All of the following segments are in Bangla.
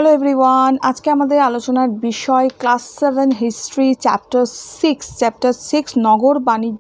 হ্যালো এভরিওয়ান, আজকে আমাদের আলোচনার বিষয় ক্লাস 7 হিস্ট্রি চ্যাপ্টার 6 নগর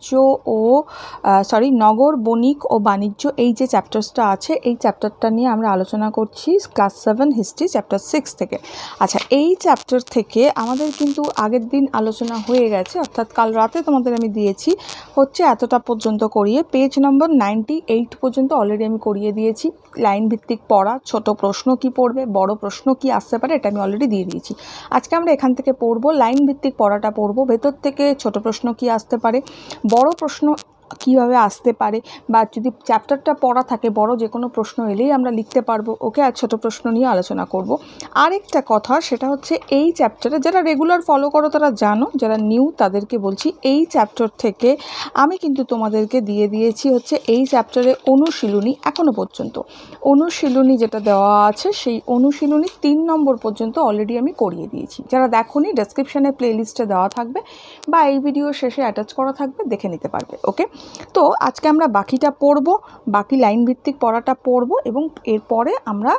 বণিক ও বাণিজ্য। এই যে চ্যাপ্টারটা আছে এই চ্যাপ্টারটা নিয়ে আমরা আলোচনা করছি ক্লাস 7 হিস্ট্রি চ্যাপ্টার 6 থেকে। আচ্ছা, এই চ্যাপ্টার থেকে আমাদের কিন্তু আগের দিন আলোচনা হয়ে গেছে, অর্থাৎ কাল রাতে তোমাদের আমি দিয়েছি হচ্ছে এতটা পর্যন্ত করিয়ে, পেজ নম্বর 98 পর্যন্ত অলরেডি আমি করিয়ে দিয়েছি। লাইন ভিত্তিক পড়া, ছোট প্রশ্ন কি পড়বে, বড় প্রশ্ন কি আসতে পারে, এটা আমি অলরেডি দিয়ে দিয়েছি। আজকে আমরা এখান থেকে পড়বো, লাইন ভিত্তিক পড়াটা পড়বো, ভেতর থেকে ছোট প্রশ্ন কি আসতে পারে, বড় প্রশ্ন কীভাবে আসতে পারে, বা যদি চ্যাপ্টারটা পড়া থাকে বড় যে কোনো প্রশ্ন এলেই আমরা লিখতে পারবো। ওকে, আর ছোটো প্রশ্ন নিয়ে আলোচনা করব। আরেকটা কথা, সেটা হচ্ছে এই চ্যাপ্টারে যারা রেগুলার ফলো করো তারা জানো, যারা নিউ তাদেরকে বলছি, এই চ্যাপ্টার থেকে আমি কিন্তু তোমাদেরকে দিয়ে দিয়েছি হচ্ছে এই চ্যাপ্টারে অনুশীলনী। এখনও পর্যন্ত অনুশীলনী যেটা দেওয়া আছে সেই অনুশীলনী 3 নম্বর পর্যন্ত অলরেডি আমি করিয়ে দিয়েছি। যারা দেখোনি, ডেসক্রিপশানে প্লেলিস্টে দেওয়া থাকবে বা এই ভিডিও শেষে অ্যাটাচ করা থাকবে, দেখে নিতে পারবে। ওকে, তো আজকে আমরা বাকিটা পড়ব, বাকি লাইন ভিত্তিক পড়াটা পড়ব, এবং এরপরে আমরা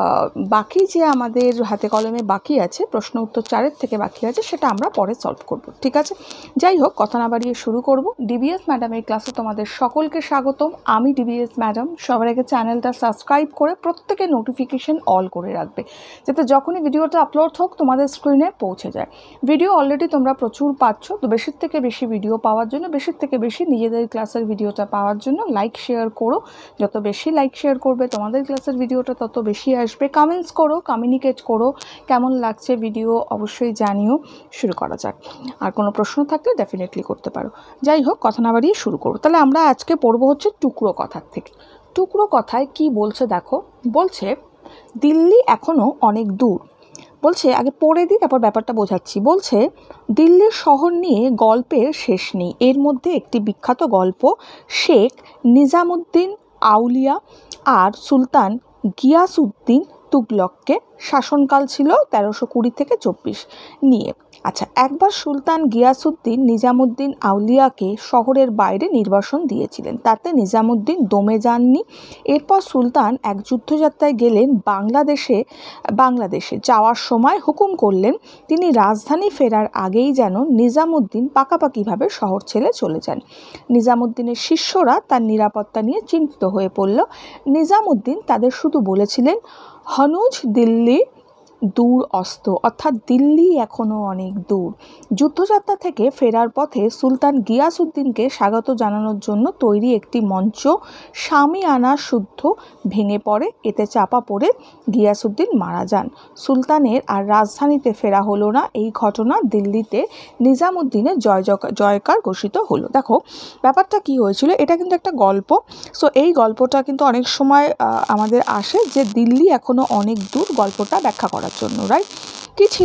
বাকি যে আমাদের হাতে কলমে বাকি আছে, প্রশ্ন উত্তর 4 থেকে বাকি আছে, সেটা আমরা পরে সলভ করব। ঠিক আছে, যাই হোক, কথা না বাড়িয়ে শুরু করব। ডিবিএস ম্যাডামের ক্লাসে তোমাদের সকলকে স্বাগতম। আমি ডিবিএস ম্যাডাম। সবার আগে চ্যানেলটা সাবস্ক্রাইব করে প্রত্যেকে নোটিফিকেশন অল করে রাখবে, যাতে যখনই ভিডিওটা আপলোড হোক তোমাদের স্ক্রিনে পৌঁছে যায়। ভিডিও অলরেডি তোমরা প্রচুর পাচ্ছ, তো বেশির থেকে বেশি ভিডিও পাওয়ার জন্য, বেশির থেকে বেশি নিজেদের ক্লাসের ভিডিওটা পাওয়ার জন্য লাইক শেয়ার করো। যত বেশি লাইক শেয়ার করবে তোমাদের ক্লাসের ভিডিওটা তত বেশি আসবে। কমেন্টস করো, কমিউনিকেট করো, কেমন লাগছে ভিডিও অবশ্যই জানিও। শুরু করা যাক। আর কোনো প্রশ্ন থাকলে ডেফিনেটলি করতে পারো। যাই হোক, কথা না বাড়িয়ে শুরু করো। তাহলে আমরা আজকে পড়বো হচ্ছে টুকরো কথার থেকে। টুকরো কথায় কি বলছে দেখো, বলছে দিল্লি এখনও অনেক দূর। বলছে, আগে পড়ে দিই তারপর ব্যাপারটা বোঝাচ্ছি। বলছে দিল্লির শহর নিয়ে গল্পের শেষ নেই। এর মধ্যে একটি বিখ্যাত গল্প শেখ নিজামুদ্দিন আউলিয়া আর সুলতান গিয়াসউদ্দিন তুগলককে শাসনকাল ছিল 1320 থেকে 24 নিয়ে। আচ্ছা, একবার সুলতান গিয়াসউদ্দিন নিজামুদ্দিন আউলিয়াকে শহরের বাইরে নির্বাসন দিয়েছিলেন, তাতে নিজামুদ্দিন দমে যাননি। এরপর সুলতান এক যুদ্ধযাত্রায় গেলেন বাংলাদেশে যাওয়ার সময় হুকুম করলেন তিনি রাজধানী ফেরার আগেই যেন নিজামুদ্দিন পাকাপাকিভাবে শহর ছেড়ে চলে যান। নিজামুদ্দিনের শিষ্যরা তার নিরাপত্তা নিয়ে চিন্তিত হয়ে পড়ল। নিজামুদ্দিন তাদের শুধু বলেছিলেন, হনুজ দিল্লি দূর অস্ত, অর্থাৎ দিল্লি এখনও অনেক দূর। যুদ্ধযাত্রা থেকে ফেরার পথে সুলতান গিয়াসউদ্দিনকে স্বাগত জানানোর জন্য তৈরি একটি মঞ্চ শামিয়ানা শুদ্ধ ভেঙে পড়ে। এতে চাপা পড়ে গিয়াসউদ্দিন মারা যান। সুলতানের আর রাজধানীতে ফেরা হলো না। এই ঘটনা দিল্লিতে নিজামুদ্দিনের জয়কার ঘোষিত হলো। দেখো ব্যাপারটা কি হয়েছিল, এটা কিন্তু একটা গল্প। সো এই গল্পটা কিন্তু অনেক সময় আমাদের আসে যে দিল্লি এখনও অনেক দূর, গল্পটা ব্যাখ্যা করার জন্য। রাইট, কী ছিল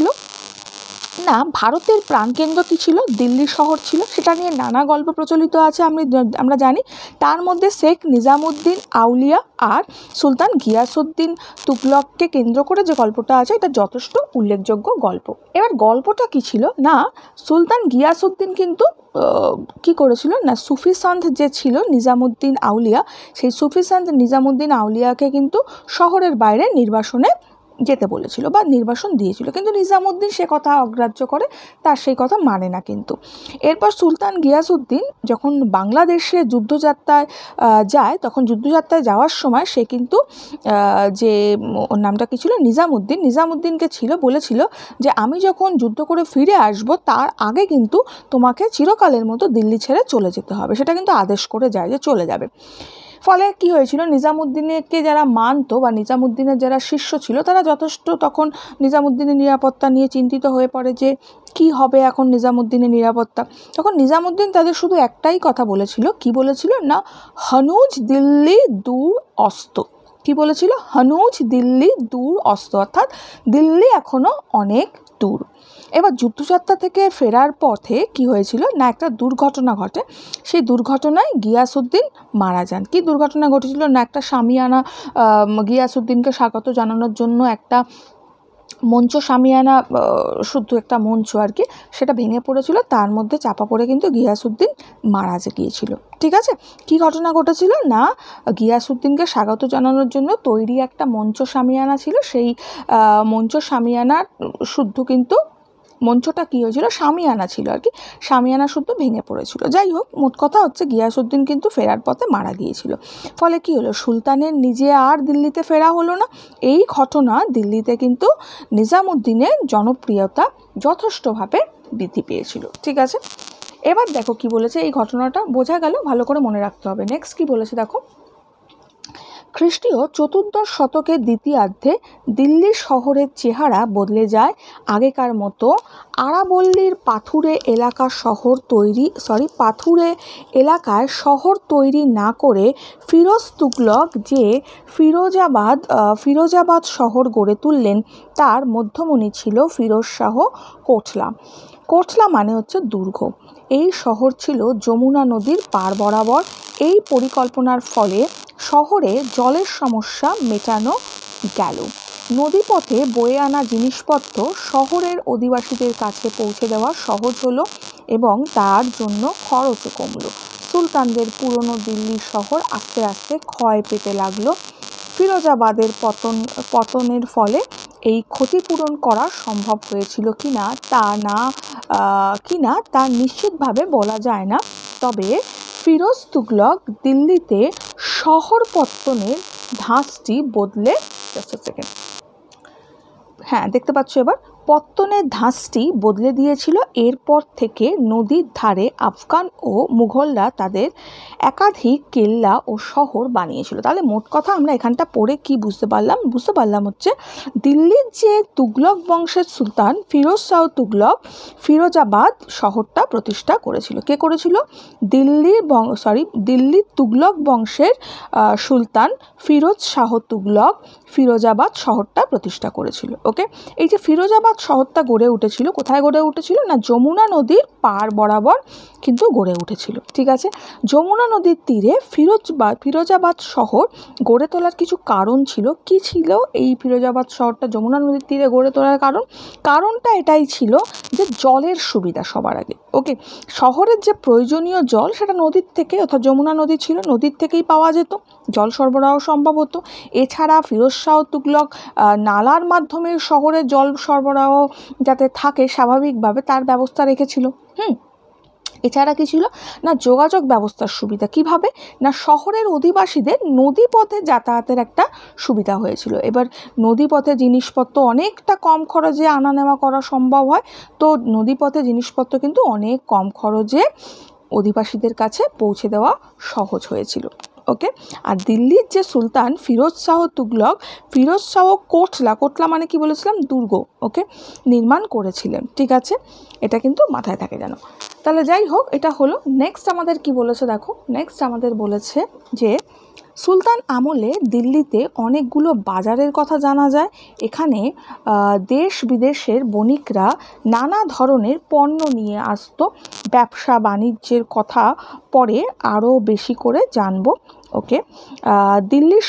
না, ভারতের প্রাণকেন্দ্র কী ছিল, দিল্লি শহর ছিল। সেটা নিয়ে নানা গল্প প্রচলিত আছে, আমরা জানি। তার মধ্যে শেখ নিজামুদ্দিন আউলিয়া আর সুলতান গিয়াসউদ্দিন তুগলককে কেন্দ্র করে যে গল্পটা আছে, এটা যথেষ্ট উল্লেখযোগ্য গল্প। এবার গল্পটা কী ছিল না, সুলতান গিয়াসউদ্দিন কিন্তু কী করেছিল না, সুফি সন্ত যে ছিল নিজামুদ্দিন আউলিয়া, সেই সুফি সন্ত নিজামুদ্দিন আউলিয়াকে কিন্তু শহরের বাইরে নির্বাসনে যেতে বলেছিল বা নির্বাসন দিয়েছিল, কিন্তু নিজামুদ্দিন সে কথা অগ্রাহ্য করে, তার সেই কথা মানে না। কিন্তু এরপর সুলতান গিয়াসউদ্দিন যখন বাংলাদেশে যুদ্ধযাত্রায় যায়, তখন যুদ্ধযাত্রায় যাওয়ার সময় সে কিন্তু যে ওর নামটা কী ছিল, নিজামুদ্দিনকে বলেছিল যে আমি যখন যুদ্ধ করে ফিরে আসব তার আগে কিন্তু তোমাকে চিরকালের মতো দিল্লি ছেড়ে চলে যেতে হবে। সেটা কিন্তু আদেশ করে যায় যে চলে যাবে। ফলে কি হয়েছিল, নিজামুদ্দিনকে যারা মানত বা নিজামুদ্দিনের যারা শিষ্য ছিল, তারা যথেষ্ট তখন নিজামুদ্দিনের নিরাপত্তা নিয়ে চিন্তিত হয়ে পড়ে যে কি হবে এখন নিজামুদ্দিনের নিরাপত্তা। তখন নিজামুদ্দিন তাদের শুধু একটাই কথা বলেছিল, কি বলেছিল না, হনুজ দিল্লি দূর অস্ত। কি বলেছিল, হনুজ দিল্লি দূর অস্ত, অর্থাৎ দিল্লি এখনও অনেক দূর। এবার যুদ্ধযাত্রা থেকে ফেরার পথে কি হয়েছিল না, একটা দুর্ঘটনা ঘটে। সেই দুর্ঘটনায় গিয়াসউদ্দিন মারা যান। কি দুর্ঘটনা ঘটেছিল না, একটা শামিয়ানা গিয়াসউদ্দিনকে স্বাগত জানানোর জন্য একটা মঞ্চ শামিয়ানা শুদ্ধ একটা মঞ্চ আর কি, সেটা ভেঙে পড়েছিল, তার মধ্যে চাপা পড়ে কিন্তু গিয়াসউদ্দিন মারা গিয়েছিল। ঠিক আছে, কি ঘটনা ঘটেছিল না, গিয়াসউদ্দিনকে স্বাগত জানানোর জন্য তৈরি একটা মঞ্চ শামিয়ানা ছিল, সেই মঞ্চ শামিয়ানার শুদ্ধ কিন্তু মঞ্চটা কী হয়েছিল, শামিয়ানা ছিল আর কি, শামিয়ানা শুদ্ধ ভেঙে পড়েছিল। যাই হোক, মোট কথা হচ্ছে গিয়াসউদ্দিন কিন্তু ফেরার পথে মারা গিয়েছিল। ফলে কি হলো, সুলতানের নিজে আর দিল্লিতে ফেরা হলো না। এই ঘটনা দিল্লিতে কিন্তু নিজামুদ্দিনের জনপ্রিয়তা যথেষ্টভাবে বৃদ্ধি পেয়েছিল। ঠিক আছে, এবার দেখো কি বলেছে, এই ঘটনাটা বোঝা গেল, ভালো করে মনে রাখতে হবে। নেক্সট কি বলেছে দেখো, খ্রিস্টীয় চতুর্দশ শতকের দ্বিতীয়ার্ধে দিল্লি শহরের চেহারা বদলে যায়। আগেকার মতো আরাবল্লীর পাথুরে এলাকায় শহর তৈরি না করে ফিরোজ তুগলক যে ফিরোজাবাদ শহর গড়ে তুললেন, তার মধ্যমণি ছিল ফিরোজ শাহ কোটলা। কোটলা মানে হচ্ছে দুর্গ। এই শহর ছিল যমুনা নদীর পার বরাবর। এই পরিকল্পনার ফলে শহরে জলের সমস্যা মেটানো গেল। নদীপথে বয়ে আনা জিনিসপত্র শহরের অধিবাসীদের কাছে পৌঁছে দেওয়া সহজ হলো এবং তার জন্য খরচও কমলো। সুলতানদের পুরনো দিল্লি শহর আস্তে আস্তে ক্ষয় পেতে লাগলো। ফিরোজাবাদের পতনের ফলে এই ক্ষতিপূরণ করা সম্ভব হয়েছিল কিনা তা নিশ্চিতভাবে বলা যায় না। তবে ফিরোজ তুগলক দিল্লিতে শহর পত্তনের ধাঁচটি বদলে, দেখতে পাচ্ছ এবার, পত্তনের ধাঁচটি বদলে দিয়েছিল। এরপর থেকে নদীর ধারে আফগান ও মুঘলরা তাদের একাধিক কেল্লা ও শহর বানিয়েছিল। তাহলে মোট কথা আমরা এখানটা পড়ে কি বুঝতে পারলাম হচ্ছে, দিল্লির যে তুগলক বংশের সুলতান ফিরোজ শাহ তুগলক ফিরোজাবাদ শহরটা প্রতিষ্ঠা করেছিল। কে করেছিল? দিল্লির তুগলক বংশের সুলতান ফিরোজ শাহ তুগলক ফিরোজাবাদ শহরটা প্রতিষ্ঠা করেছিল। ওকে, এই যে ফিরোজাবাদ শহরটা গড়ে উঠেছিল, কোথায় গড়ে উঠেছিল না, যমুনা নদীর পার বরাবর কিন্তু গড়ে উঠেছিল। ঠিক আছে, যমুনা নদীর তীরে ফিরোজাবাদ শহর গড়ে তোলার কিছু কারণ ছিল। কি ছিল এই ফিরোজাবাদ শহরটা যমুনা নদীর তীরে গড়ে তোলার কারণটা এটাই ছিল যে জলের সুবিধা সবার আগে। ওকে, শহরের যে প্রয়োজনীয় জল সেটা নদীর থেকে, অর্থাৎ যমুনা নদী ছিল, নদীর থেকেই পাওয়া যেত, জল সরবরাহ সম্ভব হতো। এছাড়া ফিরোজ শাহ তুগলক নালার মাধ্যমে শহরে জল সরবরাহ যাতে থাকে স্বাভাবিকভাবে তার ব্যবস্থা রেখেছিল। এছাড়া কি ছিল না, যোগাযোগ ব্যবস্থার সুবিধা। কিভাবে না, শহরের অধিবাসীদের নদীপথে যাতায়াতের একটা সুবিধা হয়েছিল। এবার নদীপথে জিনিসপত্র অনেকটা কম খরচে আনা নেওয়া করা সম্ভব হয়, তো নদীপথে জিনিসপত্র কিন্তু অনেক কম খরচে অধিবাসীদের কাছে পৌঁছে দেওয়া সহজ হয়েছিল। ওকে, আর দিল্লির যে সুলতান ফিরোজ শাহ তুগলক ফিরোজ শাহ কোটলা মানে কি বলেছিলাম, দুর্গ, ওকে, নির্মাণ করেছিলেন। ঠিক আছে, এটা কিন্তু মাথায় থাকে যেন। তাহলে যাই হোক, এটা হলো। নেক্সট আমাদের কি বলেছে দেখো, নেক্সট আমাদের বলেছে যে সুলতান আমলে দিল্লিতে অনেকগুলো বাজারের কথা জানা যায়। এখানে দেশ বিদেশের বণিকরা নানা ধরনের পণ্য নিয়ে আসতো। ব্যবসা বাণিজ্যের কথা পরে আরও বেশি করে জানবো। ওকে, দিল্লি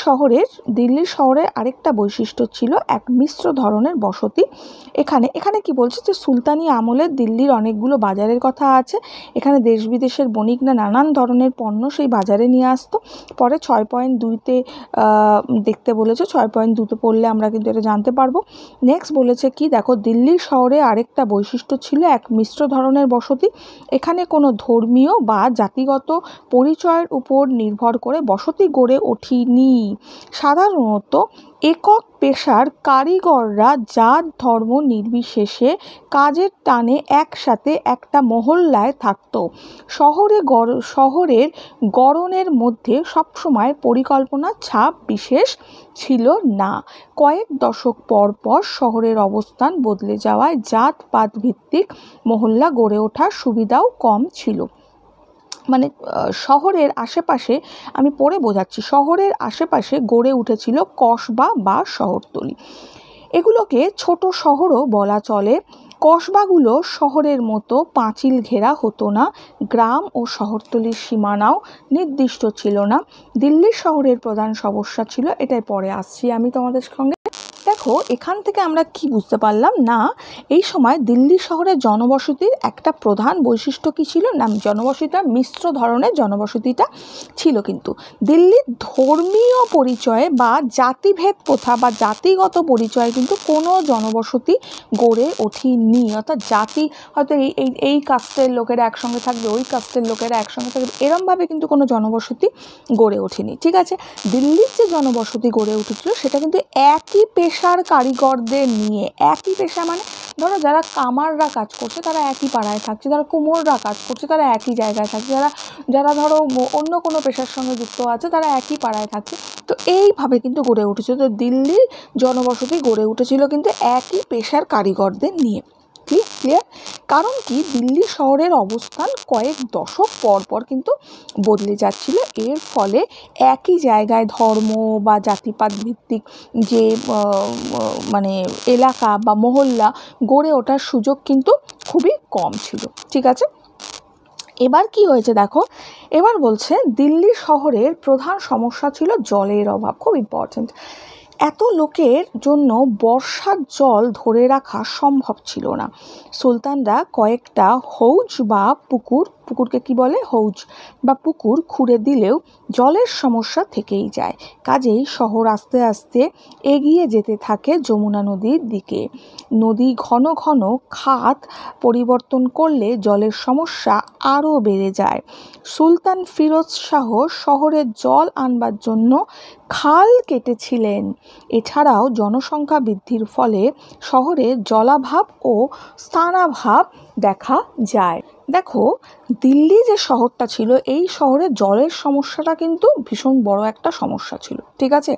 শহরের আরেকটা বৈশিষ্ট্য ছিল এক মিশ্র ধরনের বসতি। এখানে কি বলছে যে সুলতানি আমলে দিল্লির অনেকগুলো বাজারের কথা আছে। এখানে দেশ বিদেশের বণিকরা নানান ধরনের পণ্য সেই বাজারে নিয়ে আসতো। পরে 6.2-তে দেখতে বলেছে, 6.2-তে পড়লে আমরা কিন্তু এটা জানতে পারবো। নেক্সট বলেছে কি দেখো, দিল্লি শহরে আরেকটা বৈশিষ্ট্য ছিল এক মিশ্র ধরনের বসতি। এখানে কোনো ধর্মীয় বা জাতিগত পরিচয়ের উপর নির্ভর করে বসতি গড়ে ওঠেনি। সাধারণত একক পেশার কারিগররা জাত ধর্ম নির্বিশেষে কাজের টানে একসাথে একটা মহল্লায় থাকত। শহরের গড়নের মধ্যে সবসময় পরিকল্পনার ছাপ বিশেষ ছিল না। কয়েক দশক পর পর শহরের অবস্থান বদলে যাওয়ায় জাতপাত ভিত্তিক মহল্লা গড়ে ওঠার সুবিধাও কম ছিল। মানে শহরের আশেপাশে, আমি পড়ে বোঝাচ্ছি, শহরের আশেপাশে গড়ে উঠেছিল কসবা বা শহরতলি। এগুলোকে ছোট শহরও বলা চলে। কসবাগুলো শহরের মতো পাঁচিল ঘেরা হতো না। গ্রাম ও শহরতলির সীমানাও নির্দিষ্ট ছিল না। দিল্লি শহরের প্রধান সমস্যা ছিল, এটাই পরে আসছি আমি তোমাদের সঙ্গে। দেখো এখান থেকে আমরা কি বুঝতে পারলাম না, এই সময় দিল্লি শহরের জনবসতির একটা প্রধান বৈশিষ্ট্য কী ছিল না, জনবসতিটা মিশ্র ধরনের জনবসতিটা ছিল। কিন্তু দিল্লির ধর্মীয় পরিচয়ে বা জাতিভেদ প্রথা বা জাতিগত পরিচয়ে কিন্তু কোনো জনবসতি গড়ে ওঠেনি। অর্থাৎ জাতি হয়তো এই কাস্টের লোকেরা একসঙ্গে থাকবে, ওই কাস্টের লোকেরা একসঙ্গে থাকবে, এরমভাবে কিন্তু কোনো জনবসতি গড়ে ওঠেনি। ঠিক আছে, দিল্লির যে জনবসতি গড়ে উঠেছিল সেটা কিন্তু একই পেশার কারিগরদের নিয়ে। একই পেশা মানে ধরো যারা কামাররা কাজ করছে তারা একই পাড়ায় থাকছে, যারা কুমোররা কাজ করছে তারা একই জায়গায় থাকছে, যারা ধরো অন্য কোনো পেশার সঙ্গে যুক্ত আছে তারা একই পাড়ায় থাকছে। তো এইভাবে কিন্তু গড়ে উঠেছিল। তো দিল্লির জনবসতি গড়ে উঠেছিল কিন্তু একই পেশার কারিগরদের নিয়ে। ক্লিয়ার? কারণ কি, দিল্লি শহরের অবস্থান কয়েক দশক পর পর কিন্তু বদলে যাচ্ছিল। এর ফলে একই জায়গায় ধর্ম বা জাতিপাত ভিত্তিক যে মানে এলাকা বা মহল্লা গড়ে ওঠার সুযোগ কিন্তু খুবই কম ছিল। ঠিক আছে, এবার কি হয়েছে দেখো, এবার বলছে দিল্লি শহরের প্রধান সমস্যা ছিল জলের অভাব। খুব ইম্পর্ট্যান্ট। এত লোকের জন্য বর্ষার জল ধরে রাখা সম্ভব ছিল না। সুলতানরা কয়েকটা হৌজ বা পুকুরকে কি বলে, হৌজ বা পুকুর খুঁড়ে দিলেও জলের সমস্যা থেকেই যায়। কাজেই শহর আস্তে আস্তে এগিয়ে যেতে থাকে যমুনা নদীর দিকে। নদী ঘন ঘন খাত পরিবর্তন করলে জলের সমস্যা আরও বেড়ে যায়। সুলতান ফিরোজ শাহ শহরে জল আনবার জন্য খাল কেটেছিলেন। এছাড়াও জনসংখ্যা বৃদ্ধির ফলে শহরে জলাভাব ও স্থানাভাব দেখা যায়। দেখো দিল্লি যে শহরটা ছিল, এই শহরে জলের সমস্যাটা কিন্তু ভীষণ বড় একটা সমস্যা ছিল। ঠিক আছে,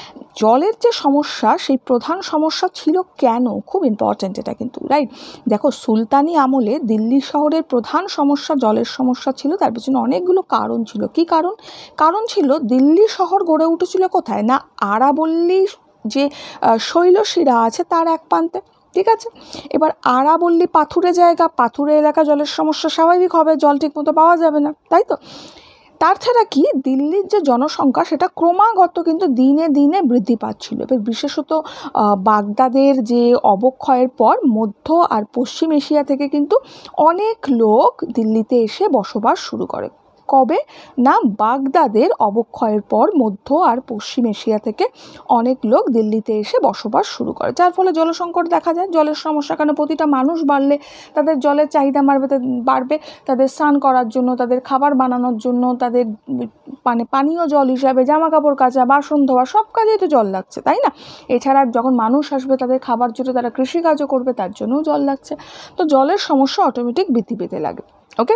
জলের যে সমস্যা, সেই প্রধান সমস্যা ছিল কেন, খুব ইম্পর্ট্যান্ট এটা কিন্তু, রাইট? দেখো সুলতানি আমলে দিল্লি শহরের প্রধান সমস্যা জলের সমস্যা ছিল। তার পিছনে অনেকগুলো কারণ ছিল। কি কারণ ছিল, দিল্লি শহর গড়ে উঠেছিল কোথায় না, আরাবল্লী যে শৈলশিরা আছে তার এক প্রান্তে। ঠিক আছে, এবার আরাবল্লী পাথুরে জায়গা, পাথুরে এলাকা, জলের সমস্যা স্বাভাবিক হবে, জল ঠিক মতো পাওয়া যাবে না, তাই তো? তাছাড়া কি, দিল্লির যে জনসংখ্যা সেটা ক্রমাগত কিন্তু দিনে দিনে বৃদ্ধি পাচ্ছিল। এবার বিশেষত বাগদাদের যে অবক্ষয়ের পর মধ্য আর পশ্চিম এশিয়া থেকে কিন্তু অনেক লোক দিল্লিতে এসে বসবাস শুরু করে। কবে না, বাগদাদের অবক্ষয়ের পর মধ্য আর পশ্চিম এশিয়া থেকে অনেক লোক দিল্লিতে এসে বসবাস শুরু করে, যার ফলে জলসংকট দেখা যায়। জলের সমস্যা, কারণ প্রতিটা মানুষ বাড়লে তাদের জলের চাহিদা বাড়বে, তাদের স্নান করার জন্য, তাদের খাবার বানানোর জন্য, তাদের মানে পানীয় জল হিসাবে জামা কাপড় কাচা, বাসন ধোয়া, সব কাজেই তো জল লাগছে, তাই না? এছাড়া যখন মানুষ আসবে তাদের খাবার জন্য, তারা কৃষিকাজও করবে, তার জন্যও জল লাগছে। তো জলের সমস্যা অটোমেটিক বৃদ্ধি পেতে লাগে। ওকে,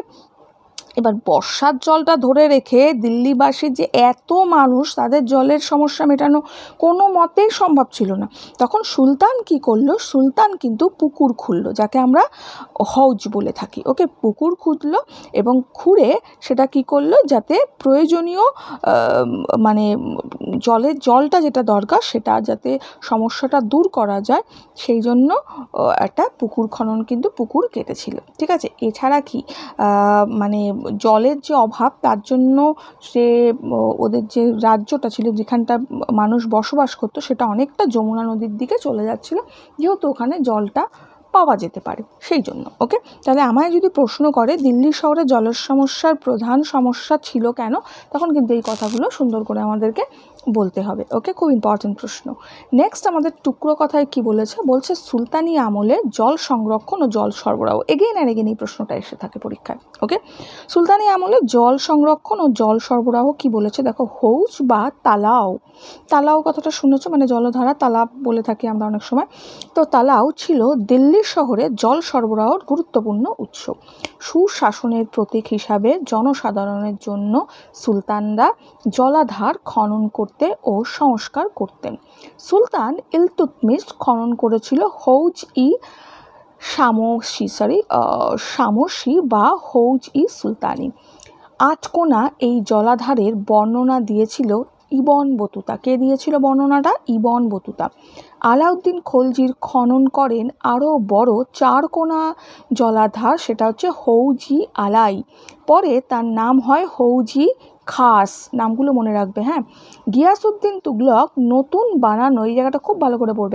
এবার বর্ষার জলটা ধরে রেখে দিল্লিবাসীর যে এত মানুষ, তাদের জলের সমস্যা মেটানো কোনো মতেই সম্ভব ছিল না। তখন সুলতান কি করলো, সুলতান কিন্তু পুকুর খুঁড়লো, যাকে আমরা হৌজ বলে থাকি। ওকে, পুকুর খুঁড়লো এবং খুঁড়ে সেটা কি করলো, যাতে প্রয়োজনীয় মানে জলটা যেটা দরকার সেটা যাতে সমস্যাটা দূর করা যায়, সেই জন্য একটা পুকুর খনন কিন্তু পুকুর কেটেছিল। ঠিক আছে, এছাড়া কি মানে জলের যে অভাব, তার জন্য সে ওদের যে রাজ্যটা ছিল, যেখানটা মানুষ বসবাস করতো, সেটা অনেকটা যমুনা নদীর দিকে চলে যাচ্ছিল, যেহেতু ওখানে জলটা পাওয়া যেতে পারে সেই জন্য। ওকে, তাহলে আমায় যদি প্রশ্ন করে দিল্লি শহরে জলের সমস্যার প্রধান সমস্যা ছিল কেন, তখন কিন্তু এই কথাগুলো সুন্দর করে আমাদেরকে বলতে হবে। ওকে, খুব ইম্পর্টেন্ট প্রশ্ন। নেক্সট আমাদের টুকরো কথায় কি বলেছে, বলছে সুলতানি আমলে জল সংরক্ষণ ও জল সরবরাহ। এগেইন আর এগেইন এই প্রশ্নটা এসে থাকে পরীক্ষায়। ওকে, সুলতানি আমলে জল সংরক্ষণ ও জল সরবরাহ কি বলেছে দেখো, হৌজ বা তালাও কথাটা শুনেছো, মানে জলধারা, তালাব বলে থাকি আমরা অনেক সময়। তো তালাও ছিল দিল্লি শহরে জল সরবরাহের গুরুত্বপূর্ণ উৎস। সুশাসনের প্রতীক হিসাবে জনসাধারণের জন্য সুলতানরা জলাধার খনন করতে ও সংস্কার করতেন। সুলতান ইলতুৎমিশ খনন করেছিল হৌজ-ই শামসি বা হৌজ-ই সুলতানি। আটকোনা এই জলাধারের বর্ণনা দিয়েছিল ইবন বতুতা। কে দিয়েছিল বর্ণনাটা? Ibn Battuta. আলাউদ্দিন খলজির খনন করেন আরও বড় 4 কোনা জলাধার, সেটা হচ্ছে হৌজি আলাই। পরে তার নাম হয় হৌজি খাস, নামগুলো মনে রাখবে। হ্যাঁ, গিয়াসউদ্দিন তুগলক নতুন বানানো, এই জায়গাটা খুব ভালো করে পড়বে,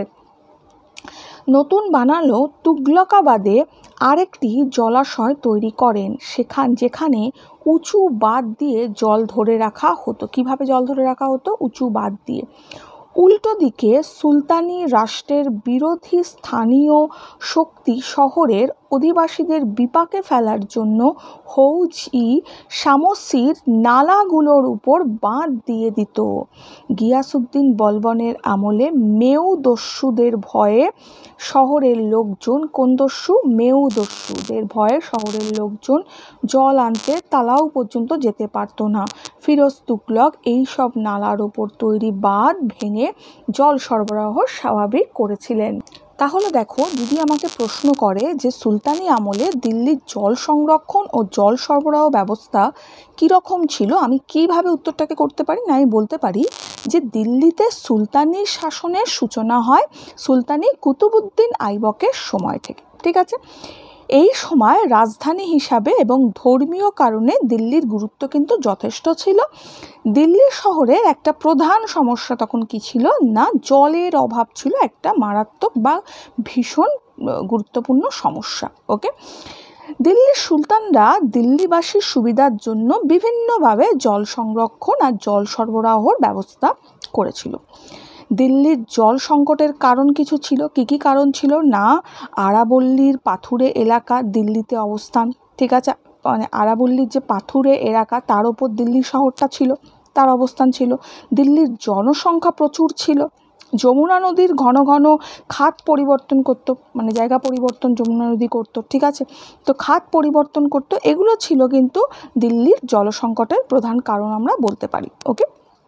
নতুন বানালো তুগলকাবাদে আরেকটি জলাশয় তৈরি করেন, যেখানে উঁচু বাঁধ দিয়ে জল ধরে রাখা হতো। কিভাবে জল ধরে রাখা হতো? উঁচু বাঁধ দিয়ে। উল্টো দিকে সুলতানি রাষ্ট্রের বিরোধী স্থানীয় শক্তি শহরের অধিবাসীদের বিপাকে ফেলার জন্য হৌজ-ই শামসির নালাগুলোর উপর বাঁধ দিয়ে দিত। গিয়াসউদ্দিন বলবনের আমলে মেউ দস্যুদের ভয়ে শহরের লোকজন, কোন দস্যু? মেউ দস্যুদের ভয়ে শহরের লোকজন জল আনতে তালাও পর্যন্ত যেতে পারত না। ফিরোজ তুগলক এই সব নালার ওপর তৈরি বাঁধ ভেঙে জল সরবরাহ স্বাভাবিক করেছিলেন। তাহলে দেখো, যদি আমাকে প্রশ্ন করে যে সুলতানি আমলে দিল্লির জল সংরক্ষণ ও জল সরবরাহ ব্যবস্থা কীরকম ছিল, আমি কিভাবে উত্তরটাকে করতে পারি? না, আমি বলতে পারি যে দিল্লিতে সুলতানি শাসনের সূচনা হয় সুলতানি কুতুবউদ্দিন আইবকের সময় থেকে। ঠিক আছে, এই সময় রাজধানী হিসাবে এবং ধর্মীয় কারণে দিল্লির গুরুত্ব কিন্তু যথেষ্ট ছিল। দিল্লি শহরের একটা প্রধান সমস্যা তখন কি ছিল? না, জলের অভাব ছিল একটা মারাত্মক বা ভীষণ গুরুত্বপূর্ণ সমস্যা। ওকে, দিল্লির সুলতানরা দিল্লিবাসীর সুবিধার জন্য বিভিন্নভাবে জল সংরক্ষণ আর জল সরবরাহর ব্যবস্থা করেছিল। দিল্লির জল সংকটের কারণ কিছু ছিল। কি কি কারণ ছিল? না, আরাবল্লীর পাথুরে এলাকা দিল্লিতে অবস্থান। ঠিক আছে, মানে আরাবল্লীর যে পাথুরে এলাকা তার ওপর দিল্লি শহরটা ছিল, তার অবস্থান ছিল। দিল্লির জনসংখ্যা প্রচুর ছিল। যমুনা নদীর ঘন ঘন খাত পরিবর্তন করতো, মানে জায়গা পরিবর্তন যমুনা নদী করতো। ঠিক আছে, তো খাত পরিবর্তন করতো, এগুলো ছিল কিন্তু দিল্লির জলসংকটের প্রধান কারণ আমরা বলতে পারি। ওকে,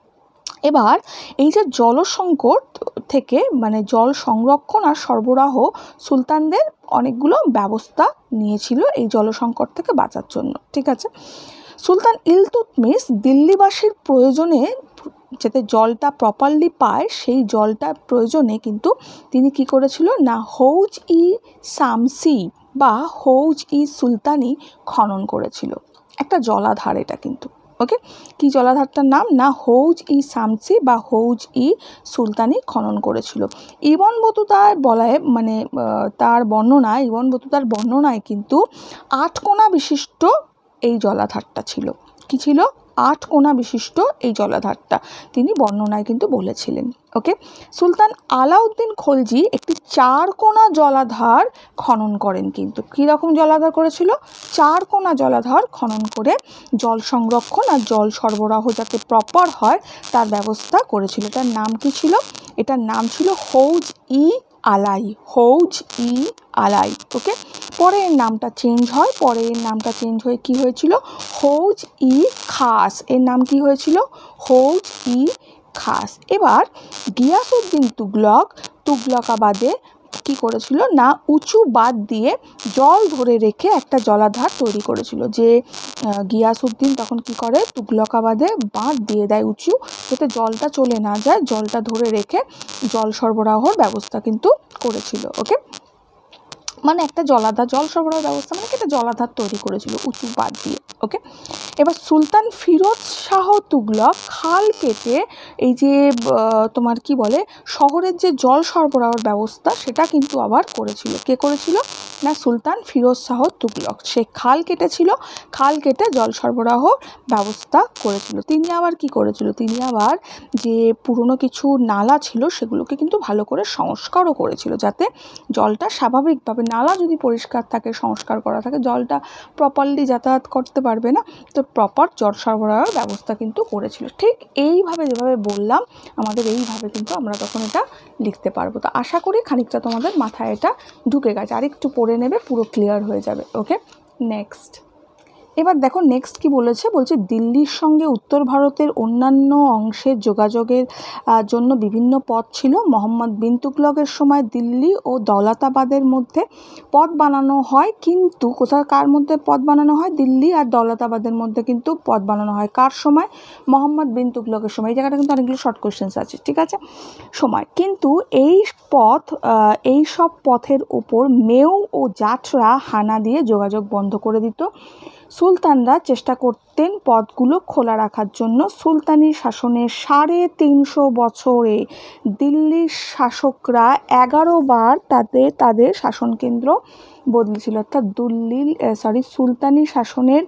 এবার এই যে জল সংকট থেকে, মানে জল সংরক্ষণ আর সরবরাহ, সুলতানদের অনেকগুলো ব্যবস্থা নিয়েছিল এই জল সংকট থেকে বাঁচার জন্য। ঠিক আছে, সুলতান ইলতুৎমিশ দিল্লিবাসীর প্রয়োজনে, যাতে জলটা প্রপারলি পায় সেই জলটা প্রয়োজনে কিন্তু তিনি কি করেছিল? না, হৌজ-ই শামসি বা হৌজ-ই সুলতানি খনন করেছিল, একটা জলাধার এটা কিন্তু। ওকে, কি জলাধারটার নাম? না, হৌজ-ই শামসি বা হৌজ-ই সুলতানি খনন করেছিল। ইবন বতুতার বলায়, মানে তার বর্ণনায়, ইবন বতুতার বর্ণনায় কিন্তু 8 কোণা বিশিষ্ট এই জলাধারটা ছিল। কি ছিল? 8 কোণা বিশিষ্ট এই জলাধারটা তিনি বর্ণনায় কিন্তু বলেছিলেন। ওকে, সুলতান আলাউদ্দিন খলজি একটি 4 কোণা জলাধার খনন করেন কিন্তু। কীরকম জলাধার করেছিল? 4 কোণা জলাধার খনন করে জল সংরক্ষণ আর জল সরবরাহ যাতে প্রপার হয় তার ব্যবস্থা করেছিল। এটার নাম কি ছিল? এটার নাম ছিল হৌজ-ই আলাই, হৌজ-ই আলাই। ওকে, পরে এর নামটা চেঞ্জ হয়, পরে এর নামটা চেঞ্জ হয়ে কি হয়েছিল? হৌজ-ই খাস। এর নাম কি হয়েছিল? হৌজ-ই খাস। এবার গিয়াসউদ্দিন তুগলক তুগলকাবাদে কি করেছিল? না, উঁচু বাঁধ দিয়ে জল ধরে রেখে একটা জলাধার তৈরি করেছিল। যে গিয়াসউদ্দিন তখন কি করে? তুগলকাবাদে বাঁধ দিয়ে দেয় উঁচু, যাতে জলটা চলে না যায়, জলটা ধরে রেখে জল সরবরাহর ব্যবস্থা কিন্তু করেছিল। ওকে, মানে একটা জলাধার, জল সরবরাহ ব্যবস্থা মানে একটা জলাধার তৈরি করেছিল উঁচু বাঁধ দিয়ে। ওকে, এবার সুলতান ফিরোজ শাহ তুগলক খাল কেটে এই যে তোমার কি বলে শহরের যে জল সরবরাহের ব্যবস্থা সেটা কিন্তু আবার করেছিল। কে করেছিল? না, সুলতান ফিরোজ শাহ তুগলক। সে খাল কেটেছিল, খাল কেটে জল সরবরাহ ব্যবস্থা করেছিল। তিনি আবার কি করেছিল? তিনি আবার যে পুরনো কিছু নালা ছিল সেগুলোকে কিন্তু ভালো করে সংস্কারও করেছিল, যাতে জলটা স্বাভাবিকভাবে, নালা যদি পরিষ্কার থাকে, সংস্কার করা থাকে, জলটা প্রপারলি যাতায়াত করতে পারবে না, তো প্রপার জল সরবরাহের ব্যবস্থা কিন্তু করেছিল। ঠিক এইভাবে যেভাবে বললাম আমাদের এইভাবে কিন্তু আমরা তখন এটা লিখতে পারবো। তো আশা করি খানিকটা তোমাদের মাথায় এটা ঢুকে গেছে, আর একটু পড়ে নেবে, পুরো ক্লিয়ার হয়ে যাবে। Okay, next. এবার দেখো নেক্সট কি বলেছে। বলছে দিল্লির সঙ্গে উত্তর ভারতের অন্যান্য অংশের যোগাযোগের জন্য বিভিন্ন পথ ছিল। মোহাম্মদ বিন তুগলকের সময় দিল্লি ও দৌলতাবাদের মধ্যে পথ বানানো হয়, কিন্তু কোথায় কার মধ্যে পথ বানানো হয়? দিল্লি আর দৌলতাবাদের মধ্যে কিন্তু পথ বানানো হয়। কার সময়? মোহাম্মদ বিন তুগলকের সময়। এই জায়গাটা কিন্তু অনেকগুলো শর্ট কোয়েশ্চেন্স আছে। ঠিক আছে, সময়। কিন্তু এই সব পথের উপর মেউ ও জাটরা হানা দিয়ে যোগাযোগ বন্ধ করে দিত। সুলতানরা চেষ্টা করতে করতেন পথগুলো খোলা রাখার জন্য। সুলতানি শাসনের 350 বছরে দিল্লির শাসকরা 11 বার তাদের শাসনকেন্দ্র বদলেছিল। অর্থাৎ সুলতানি শাসনের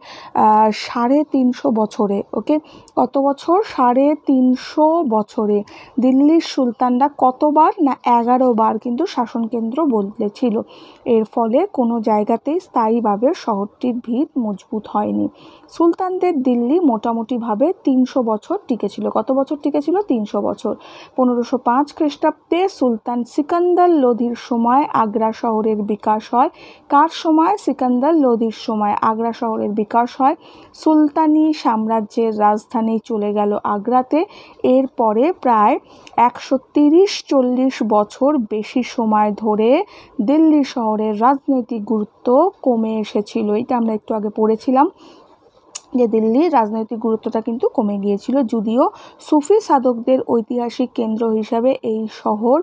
350 বছরে, ওকে, কত বছর? 350 বছরে দিল্লির সুলতানরা কতবার? না 11 বার কিন্তু শাসনকেন্দ্র বদলেছিল। এর ফলে কোনো জায়গাতেই স্থায়ীভাবে শহরটির ভিত মজবুত হয়নি। সুলতানদের দিল্লি মোটামুটিভাবে 300 বছর টিকেছিল। কত বছর টিকেছিল? 300 বছর। 1505 খ্রিস্টাব্দে সুলতান সিকান্দার লোধির সময় আগ্রা শহরের বিকাশ হয়। কার সময়? সিকান্দার লোধির সময় আগ্রা শহরের বিকাশ হয়। সুলতানি সাম্রাজ্যের রাজধানী চলে গেল আগ্রাতে। এরপরে প্রায় 130-40 বছর বেশি সময় ধরে দিল্লি শহরের রাজনৈতিক গুরুত্ব কমে এসেছিল। এটা আমরা একটু আগে পড়েছিলাম যে দিল্লির রাজনৈতিক গুরুত্বটা কিন্তু কমে গিয়েছিল, যদিও সুফি সাধকদের ঐতিহাসিক কেন্দ্র হিসাবে এই শহর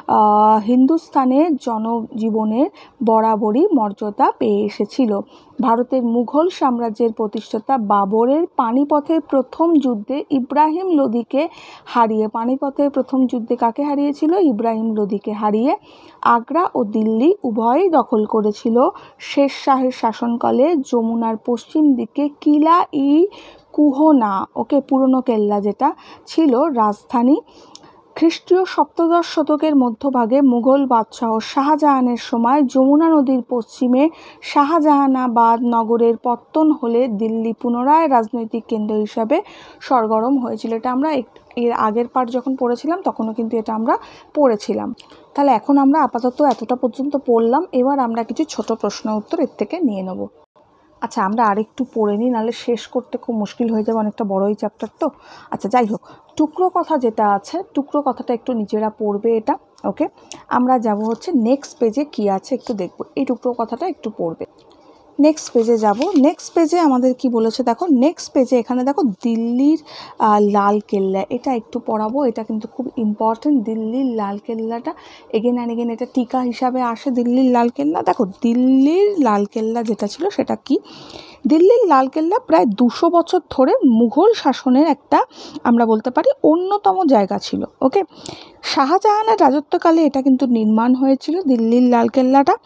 হিন্দুস্তানের জনজীবনের বরাবরই মর্যাদা পেয়ে এসেছিল। ভারতের মুঘল সাম্রাজ্যের প্রতিষ্ঠাতা বাবরের পানিপথের প্রথম যুদ্ধে ইব্রাহিম লোদিকে হারিয়ে, পানিপথের প্রথম যুদ্ধে কাকে হারিয়েছিল? ইব্রাহিম লোদিকে হারিয়ে আগ্রা ও দিল্লি উভয়ই দখল করেছিল। শের শাহের শাসনকালে যমুনার পশ্চিম দিকে কিলা ই কুহনা, ওকে, পুরনো কেল্লা যেটা ছিল রাজধানী। খ্রিস্টীয় সপ্তদশ শতকের মধ্যভাগে মুঘল বাদশাহ শাহজাহানের সময় যমুনা নদীর পশ্চিমে শাহজাহানাবাদ নগরের পত্তন হলে দিল্লি পুনরায় রাজনৈতিক কেন্দ্র হিসাবে সরগরম হয়েছিল। এটা আমরা এর আগের পার্ট যখন পড়েছিলাম তখনও কিন্তু এটা আমরা পড়েছিলাম। তাহলে এখন আমরা আপাতত এতটা পর্যন্ত পড়লাম। এবার আমরা কিছু ছোট প্রশ্ন উত্তর এর থেকে নিয়ে নেব। আচ্ছা, আমরা আরেকটু পড়ে নিই, নাহলে শেষ করতে খুব মুশকিল হয়ে যাবে, অনেকটা বড়ই চ্যাপ্টার তো। আচ্ছা, যাই হোক, টুকরো কথা যেটা আছে, টুকরো কথাটা একটু নিজেরা পড়বে এটা, ওকে। আমরা যাব হচ্ছে নেক্সট পেজে কি আছে একটু দেখব। এই টুকরো কথাটা একটু পড়বে। নেক্সট পেজে যাব। নেক্সট পেজে আমাদের কি বলেছে দেখো। নেক্সট পেজে এখানে দেখো দিল্লির লাল কেল্লা, এটা একটু পড়াবো। এটা কিন্তু খুব ইম্পর্টেন্ট। দিল্লির লাল কেল্লাটা এগেন অ্যান্ড এগেন এটা টিকা হিসাবে আসে। দিল্লির লাল কেল্লা, দেখো দিল্লির লাল কেল্লা যেটা ছিল সেটা কি? দিল্লির লাল কেল্লা প্রায় 200 বছর ধরে মুঘল শাসনের একটা, আমরা বলতে পারি, অন্যতম জায়গা ছিল, ওকে। শাহজাহানের রাজত্বকালে এটা কিন্তু নির্মাণ হয়েছিল দিল্লির লাল কেল্লাটা।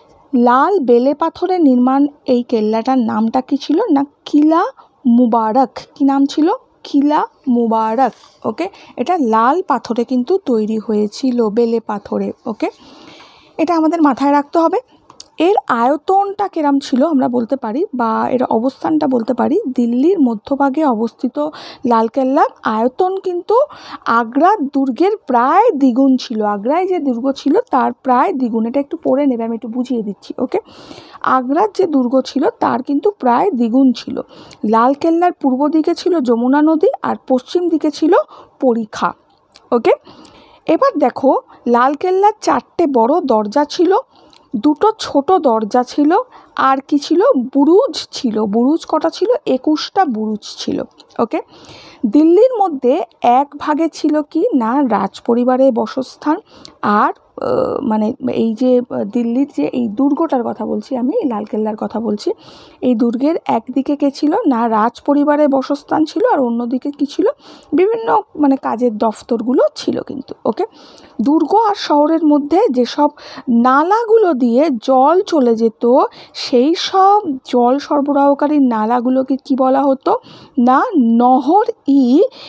লাল বেলে পাথরে নির্মাণ এই কেল্লাটার নামটা কি ছিল? না কিলা মুবারক। কি নাম ছিল? কিলা মুবারক, ওকে। এটা লাল পাথরে কিন্তু তৈরি হয়েছিল, বেলে পাথরে, ওকে। এটা আমাদের মাথায় রাখতে হবে। এর আয়তনটা কিরম ছিল আমরা বলতে পারি, বা এর অবস্থানটা বলতে পারি। দিল্লির মধ্যভাগে অবস্থিত লালকেল্লার আয়তন কিন্তু আগ্রার দুর্গের প্রায় দ্বিগুণ ছিল। আগ্রায় যে দুর্গ ছিল তার প্রায় দ্বিগুণ। এটা একটু পড়ে নেবে, আমি একটু বুঝিয়ে দিচ্ছি, ওকে। আগ্রার যে দুর্গ ছিল তার কিন্তু প্রায় দ্বিগুণ ছিল। লালকেল্লার পূর্ব দিকে ছিল যমুনা নদী আর পশ্চিম দিকে ছিল পরিখা, ওকে। এবার দেখো, লালকেল্লার 4টে বড় দরজা ছিল, 2টো ছোট দরজা ছিল, আর কি ছিল? বুরুজ ছিল। বুরুজ কটা ছিল? 21টা বুরুজ ছিল, ওকে। দিল্লির মধ্যে এক ভাগে ছিল কি না রাজপরিবারের বসস্থান, আর মানে এই যে দিল্লির যে এই দুর্গটার কথা বলছি আমি, লালকেল্লার কথা বলছি, এই দুর্গের একদিকে কে ছিল না রাজপরিবারের বসস্থান ছিল, আর অন্যদিকে কি ছিল? বিভিন্ন মানে কাজের দফতরগুলো ছিল কিন্তু, ওকে। দুর্গ আর শহরের মধ্যে যেসব নালাগুলো দিয়ে জল চলে যেত, সেই সব জল সরবরাহকারী নালাগুলোকে কি বলা হতো? না নহর ই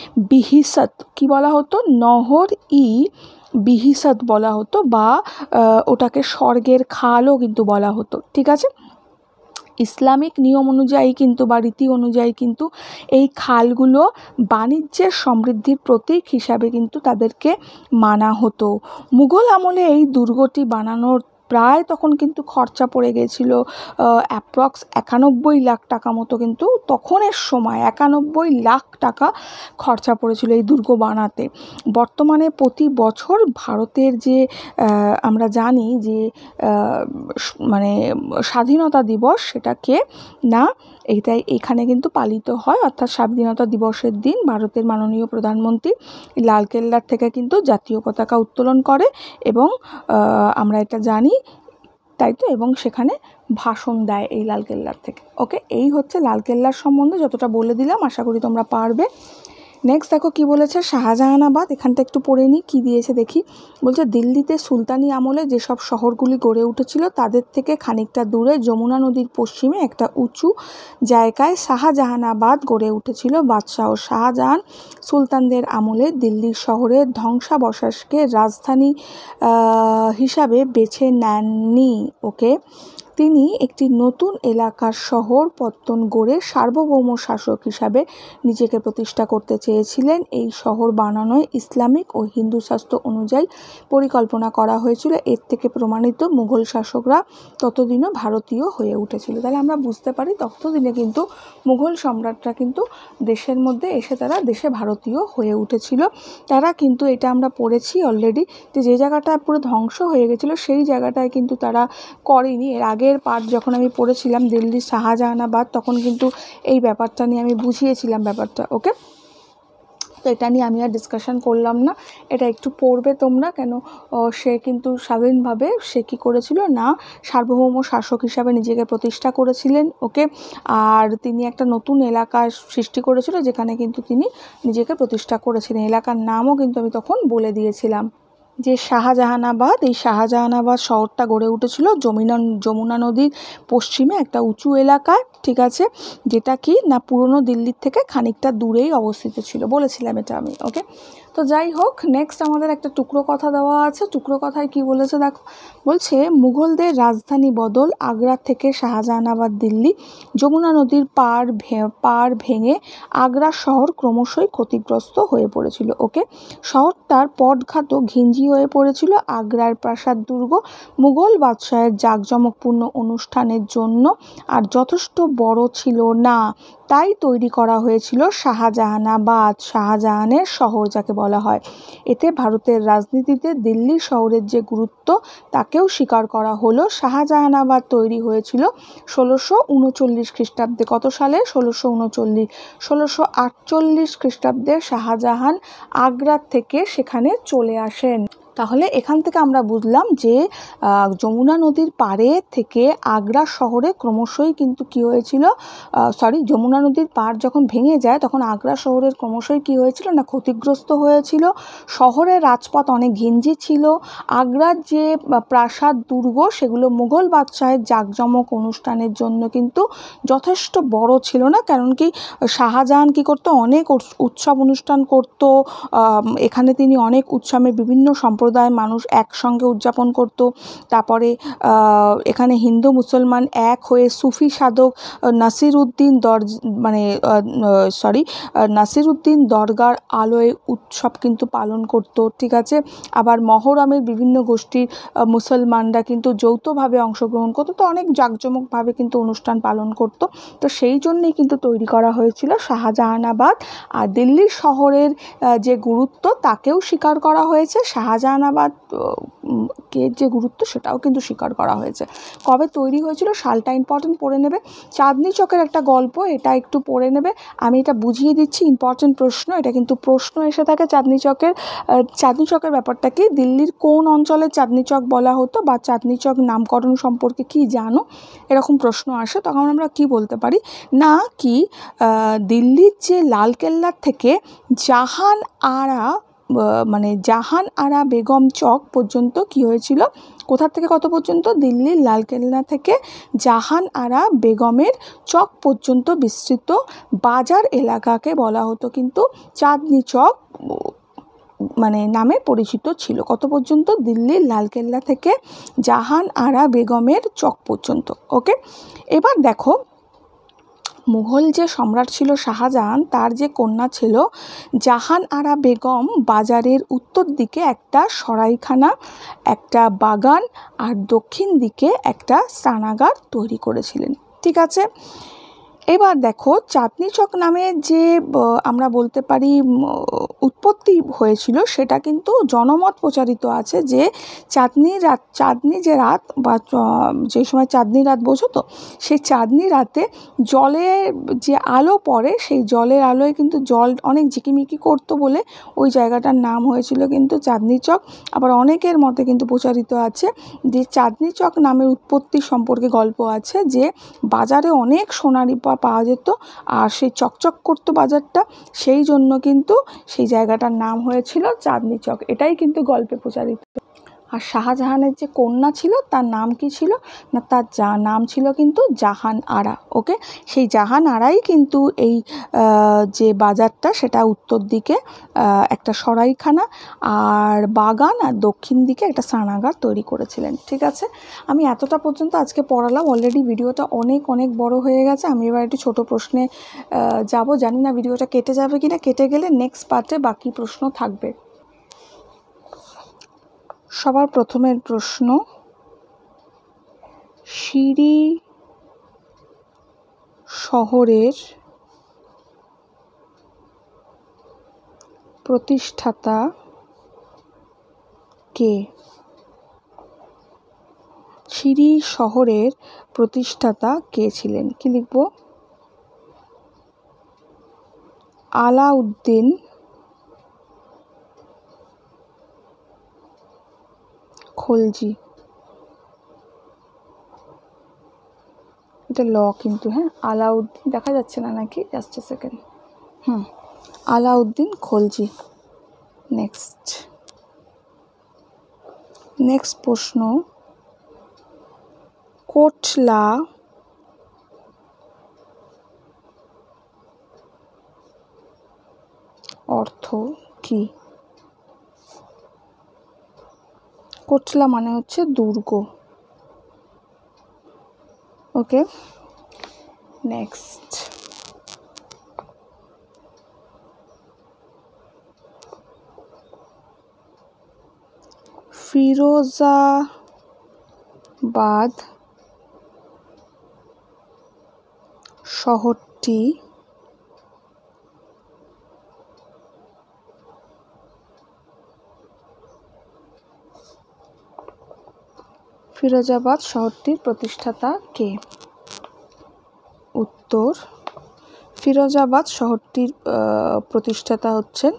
বিহিসত। কি বলা হতো? নহর ই বিহিসত বলা হতো, বা ওটাকে স্বর্গের খালও কিন্তু বলা হতো, ঠিক আছে। ইসলামিক নিয়ম অনুযায়ী কিন্তু বা রীতি অনুযায়ী কিন্তু এই খালগুলো বাণিজ্যের সমৃদ্ধির প্রতীক হিসাবে কিন্তু তাদেরকে মানা হতো। মুঘল আমলে এই দুর্গটি বানানোর প্রায় তখন কিন্তু খরচা পড়ে গিয়েছিল অ্যাপ্রক্স 91 লাখ টাকা মতো, কিন্তু তখনের সময় 91 লাখ টাকা খরচা পড়েছিল এই দুর্গ বানাতে। বর্তমানে প্রতি বছর ভারতের যে আমরা জানি যে মানে স্বাধীনতা দিবস, সেটাকে না এইটাই এখানে কিন্তু পালিত হয়। অর্থাৎ স্বাধীনতা দিবসের দিন ভারতের মাননীয় প্রধানমন্ত্রী লালকেল্লার থেকে কিন্তু জাতীয় পতাকা উত্তোলন করে, এবং আমরা এটা জানি তাই তো, এবং সেখানে ভাষণ দেয় এই লালকেল্লার থেকে। ওকে, এই হচ্ছে লালকেল্লার সম্বন্ধে যতটা বলে দিলাম, আশা করি তোমরা পারবে। নেক্সট দেখো কি বলেছে, শাহজাহানাবাদ, এখানটা একটু পড়ে নিই কী দিয়েছে দেখি। বলছে দিল্লিতে সুলতানি আমলে যেসব শহরগুলি গড়ে উঠেছিল তাদের থেকে খানিকটা দূরে যমুনা নদীর পশ্চিমে একটা উঁচু জায়গায় শাহজাহানাবাদ গড়ে উঠেছিল। বাদশাহ শাহজাহান সুলতানদের আমলে দিল্লির শহরের ধ্বংসাবশেষকে রাজধানী হিসাবে বেছে নেননি। ওকে, তিনি একটি নতুন এলাকার শহর পত্তন গড়ে সার্বভৌম শাসক হিসাবে নিজেকে প্রতিষ্ঠা করতে চেয়েছিলেন। এই শহর বানানোয় ইসলামিক ও হিন্দু শাস্ত্র অনুযায়ী পরিকল্পনা করা হয়েছিল। এর থেকে প্রমাণিত মুঘল শাসকরা ততদিনও ভারতীয় হয়ে উঠেছিল। তাহলে আমরা বুঝতে পারি ততদিনে কিন্তু মুঘল সম্রাটরা কিন্তু দেশের মধ্যে এসে তারা দেশে ভারতীয় হয়ে উঠেছিল। তারা কিন্তু, এটা আমরা পড়েছি অলরেডি, যে জায়গাটা পুরো ধ্বংস হয়ে গেছিলো সেই জায়গাটায় কিন্তু তারা করেনি। এর আগের পার্ট যখন আমি পড়েছিলাম দিল্লির শাহজাহানাবাদ, তখন কিন্তু এই ব্যাপারটা নিয়ে আমি বুঝিয়েছিলাম ব্যাপারটা। ওকে, তো এটা নিয়ে আমি আর ডিসকাশন করলাম না, এটা একটু পড়বে তোমরা। কেন সে কিন্তু স্বাধীনভাবে সে কী করেছিল না, সার্বভৌম শাসক হিসাবে নিজেকে প্রতিষ্ঠা করেছিলেন। ওকে, আর তিনি একটা নতুন এলাকা সৃষ্টি করেছিল যেখানে কিন্তু তিনি নিজেকে প্রতিষ্ঠা করেছিলেন। এলাকার নামও কিন্তু আমি তখন বলে দিয়েছিলাম যে শাহজাহানাবাদ, এই শাহজাহানাবাদ শহরটা গড়ে উঠেছিল যমুনা নদীর পশ্চিমে একটা উঁচু এলাকায়, ঠিক আছে, যেটা কি না পুরনো দিল্লির থেকে খানিকটা দূরেই অবস্থিত ছিল, বলেছিলাম এটা আমি। ওকে, তো যাই হোক, নেক্সট আমাদের একটা টুকরো কথা দেওয়া আছে। টুকরো কথায় কি বলেছে দেখো, বলছে মুঘলদের রাজধানী বদল আগ্রা থেকে শাহজাহানাবাদ দিল্লি, যমুনা নদীর পাড় ভেঙে আগ্রা শহর ক্রমশই ক্ষতিগ্রস্ত হয়ে পড়েছিল। ওকে, শহরটার পটঘাত ঘিঞ্জি হয়ে পড়েছিল। আগ্রার প্রাসাদ দুর্গ মুঘল বাদশাহের জাঁকজমকপূর্ণ অনুষ্ঠানের জন্য আর যথেষ্ট বড় ছিল না, তাই তৈরি করা হয়েছিল শাহজাহানাবাদ, শাহজাহানের শহর যাকে বলা হয়। এতে ভারতের রাজনীতিতে দিল্লি শহরের যে গুরুত্ব তাকেও স্বীকার করা হলো। শাহজাহানাবাদ তৈরি হয়েছিল 1639 খ্রিস্টাব্দে। কত সালে? 1639। 1648 খ্রিস্টাব্দে শাহজাহান আগ্রা থেকে সেখানে চলে আসেন। তাহলে এখান থেকে আমরা বুঝলাম যে যমুনা নদীর পাড়ে থেকে আগ্রা শহরে ক্রমশই কিন্তু কী হয়েছিল, যমুনা নদীর পাড় যখন ভেঙে যায় তখন আগ্রা শহরের ক্রমশই কী হয়েছিল না ক্ষতিগ্রস্ত হয়েছিল। শহরের রাজপথ অনেক ঘিঞ্জি ছিল। আগ্রার যে প্রাসাদ দুর্গ সেগুলো মুঘল বাদশাহের জাঁকজমক অনুষ্ঠানের জন্য কিন্তু যথেষ্ট বড় ছিল না, কারণ কি শাহজাহান কী করতো, অনেক উৎসব অনুষ্ঠান করতো। এখানে তিনি অনেক উৎসবে বিভিন্ন সম্প্রদায়ের মানুষ একসঙ্গে উদযাপন করত। তারপরে এখানে হিন্দু মুসলমান এক হয়ে সুফি সাধক নাসিরউদ্দিন দরগার আলোয় উৎসব কিন্তু পালন করত, ঠিক আছে। আবার মহরমের বিভিন্ন গোষ্ঠীর মুসলমানরা কিন্তু যৌথভাবে অংশগ্রহণ করতো, তো অনেক জাঁকজমকভাবে কিন্তু অনুষ্ঠান পালন করত। তো সেই জন্যেই কিন্তু তৈরি করা হয়েছিল শাহজাহানাবাদ। আর দিল্লির শহরের যে গুরুত্ব তাকেও স্বীকার করা হয়েছে, শাহজাহানাবাদ কে যে গুরুত্ব সেটাও কিন্তু স্বীকার করা হয়েছে। কবে তৈরি হয়েছিল সালটা ইম্পর্টেন্ট, পড়ে নেবে। চাঁদনি চকের একটা গল্প, এটা একটু পড়ে নেবে, আমি এটা বুঝিয়ে দিচ্ছি, ইম্পর্টেন্ট প্রশ্ন, এটা কিন্তু প্রশ্ন এসে থাকে চাঁদনি চকের ব্যাপারটা কি, দিল্লির কোন অঞ্চলে চাঁদনি চক বলা হতো বা চাঁদনি চক নামকরণ সম্পর্কে কি জানো, এরকম প্রশ্ন আসে, তখন আমরা কি বলতে পারি না কি দিল্লির যে লালকেল্লার থেকে জাহান আরা বেগম চক পর্যন্ত কি হয়েছিল, কোথা থেকে কত পর্যন্ত, দিল্লির লালকেল্লা থেকে জাহান আরা বেগমের চক পর্যন্ত বিস্তৃত বাজার এলাকাকে বলা হতো কিন্তু চাঁদনি চক নামে পরিচিত ছিল। কত পর্যন্ত, দিল্লির লালকেল্লা থেকে জাহান আরা বেগমের চক পর্যন্ত। ওকে, এবার দেখো মুঘল যে সম্রাট ছিল শাহজাহান, তার যে কন্যা ছিল জাহান আরা বেগম বাজারের উত্তর দিকে একটা সরাইখানা, একটা বাগান আর দক্ষিণ দিকে একটা স্নানাগার তৈরি করেছিলেন, ঠিক আছে। এবার দেখো চাঁদনি চক নামে যে আমরা বলতে পারি উৎপত্তি হয়েছিল, সেটা কিন্তু জনমত প্রচারিত আছে যে চাঁদনি যে রাত বা যে সময় চাঁদনি রাত বোঝো তো, সেই চাঁদনি রাতে জলে যে আলো পড়ে, সেই জলের আলোয় কিন্তু জল অনেক ঝিকিমিকি করতো বলে ওই জায়গাটার নাম হয়েছিল কিন্তু চাঁদনি চক। আবার অনেকের মতে কিন্তু প্রচারিত আছে যে চাঁদনি চক নামের উৎপত্তি সম্পর্কে গল্প আছে, যে বাজারে অনেক সোনা রূপা পাওয়া যেত আর সেই চকচক করতো বাজারটা, সেই জন্য কিন্তু সেই জায়গাটার নাম হয়েছিল চাঁদনি চক। এটাই কিন্তু গল্পে প্রচারিত। আর শাহজাহানের যে কন্যা ছিল তার নাম কি ছিল না, তার নাম ছিল কিন্তু জাহান আরা। ওকে, সেই জাহান আরাই কিন্তু এই যে বাজারটা সেটা উত্তর দিকে একটা সরাইখানা আর বাগান আর দক্ষিণ দিকে একটা স্নানাগার তৈরি করেছিলেন। ঠিক আছে, আমি এতটা পর্যন্ত আজকে পড়ালাম। অলরেডি ভিডিওটা অনেক অনেক বড় হয়ে গেছে। আমি এবার একটু ছোটো প্রশ্নে যাব, জানি না ভিডিওটা কেটে যাবে কি না। কেটে গেলে নেক্সট পার্টে বাকি প্রশ্ন থাকবে। সবার প্রথমের প্রশ্ন, সিরি শহরের প্রতিষ্ঠাতা কে? সিরি শহরের প্রতিষ্ঠাতা কে ছিলেন? কি লিখব? আলাউদ্দিন খলজি। এটা ল কিন্তু, হ্যাঁ, আলাউদ্দিন দেখা যাচ্ছে না নাকি, just a second. Alauddin Khalji. Next প্রশ্ন, কোটলা অর্থ কি? কোটলা মানে হচ্ছে দুর্গ। ওকে, নেক্সট, ফিরোজাবাদ শহরটি শহরটির প্রতিষ্ঠাতা কে? উত্তর, ফিরোজাবাদ শহরটির প্রতিষ্ঠাতা হচ্ছেন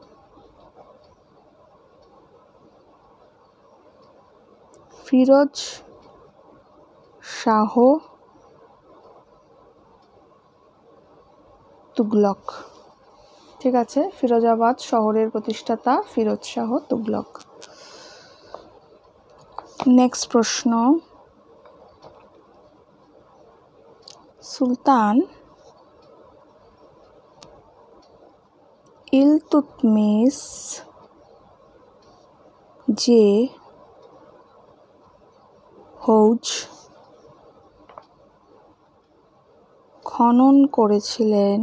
ফিরোজ শাহ তুগলক। ঠিক আছে, ফিরোজাবাদ শহরের প্রতিষ্ঠাতা ফিরোজ শাহ তুগলক। নেক্সট প্রশ্ন, সুলতান ইলতুৎমিশ যে হৌজ খনন করেছিলেন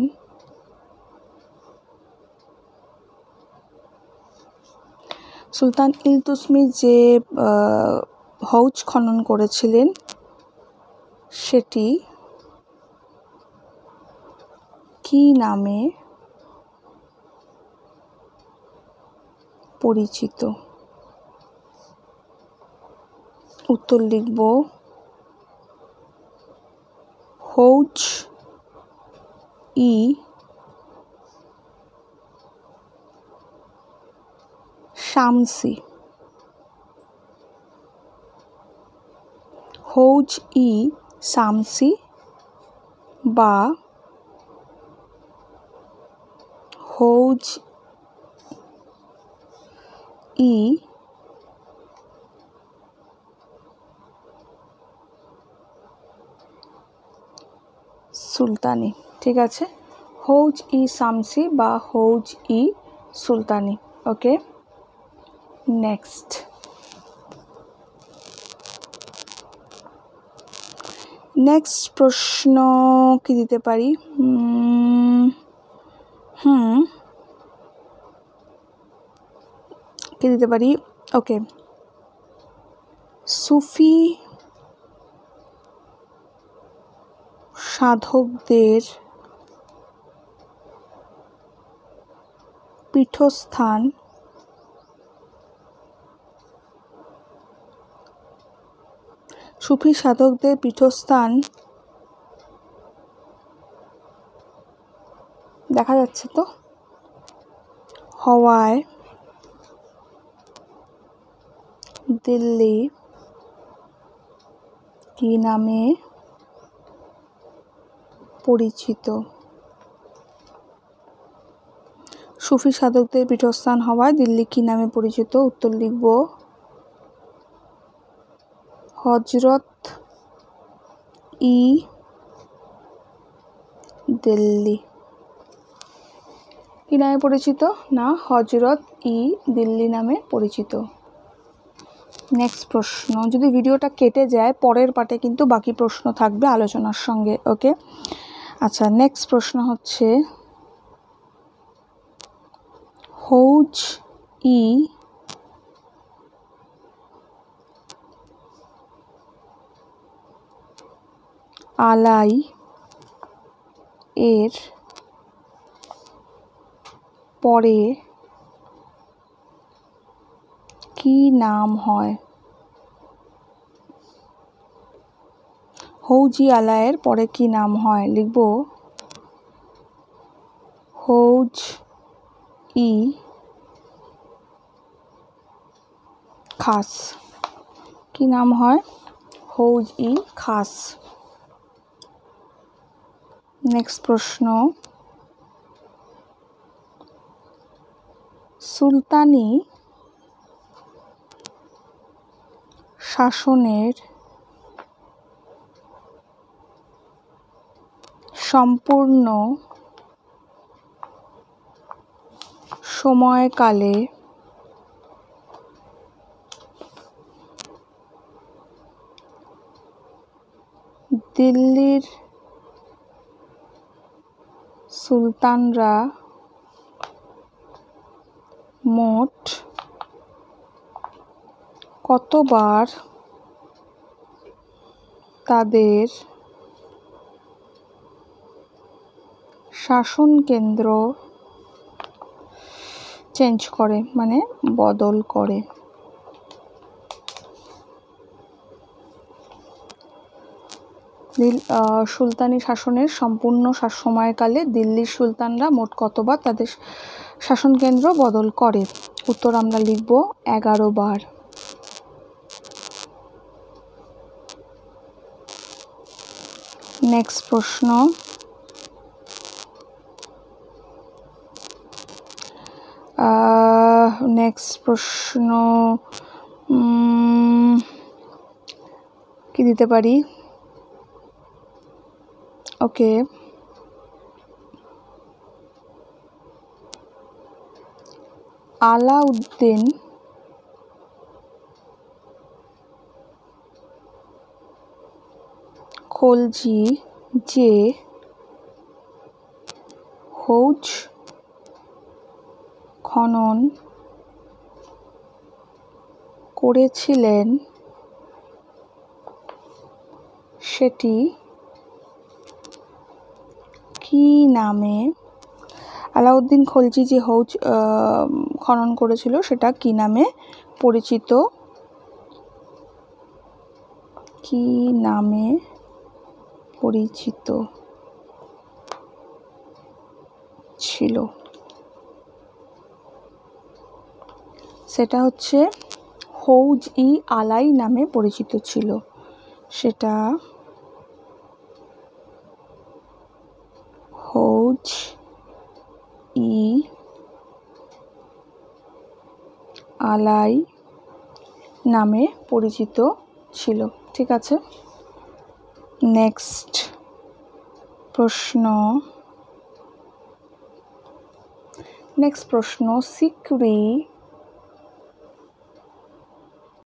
সুলতান ইলতুৎমিশ যে হৌজ খনন করেছিলেন সেটি কি নামে পরিচিত? উত্তর লিখব, হৌজ ই শামসি। হৌজ ই শামসি বা হৌজ ই সুলতানি। ঠিক আছে, হৌজ ই শামসি বা হৌজ ই সুলতানি। ওকে, নেক্সট, প্রশ্ন কি দিতে পারি? কি দিতে পারি? ওকে, সুফি সাধকদের পীঠস্থান সুফি সাধকদের পীঠস্থান দেখা যাচ্ছে তো হওয়ায় দিল্লি কি নামে পরিচিত? সুফি সাধকদের পীঠস্থান হওয়ায় দিল্লি কি নামে পরিচিত? উত্তর লিখব হজরত ই দিল্লি। কি নামে পরিচিত? না, হজরত ই দিল্লি নামে পরিচিত। নেক্সট প্রশ্ন, যদি ভিডিওটা কেটে যায় পরের পার্টে কিন্তু বাকি প্রশ্ন থাকবে আলোচনার সঙ্গে। ওকে, আচ্ছা, নেক্সট প্রশ্ন হচ্ছে হৌজ ই আলাই এর পরে কি নাম হয়? হৌজি আলায়ের পরে কি নাম হয়? লিখব হৌজ ই খাস। কি নাম হয়? হৌজ ই খাস। নেক্সট প্রশ্ন, সুলতানি শাসনের সম্পূর্ণ সময়কালে দিল্লির সুলতানরা মোট কতবার তাদের শাসন কেন্দ্র চেঞ্জ করে, মানে বদল করে? সুলতানি শাসনের সম্পূর্ণ সময়কালে দিল্লির সুলতানরা মোট কতবার তাদের শাসন কেন্দ্র বদল করে? উত্তর আমরা লিখব 11 বার। নেক্সট প্রশ্ন, কি দিতে পারি? ওকে, আলাউদ্দিন খলজি যে হৌজ খনন করেছিলেন সেটি কি নামে? আলাউদ্দিন খলজি যে হৌজ খনন করেছিল সেটা কি নামে পরিচিত? কি নামে পরিচিত ছিল? সেটা হচ্ছে হৌজ ই আলাই নামে পরিচিত ছিল। সেটা হৌজ ই আলাই নামে পরিচিত ছিল। ঠিক আছে, নেক্সট প্রশ্ন, সিকরি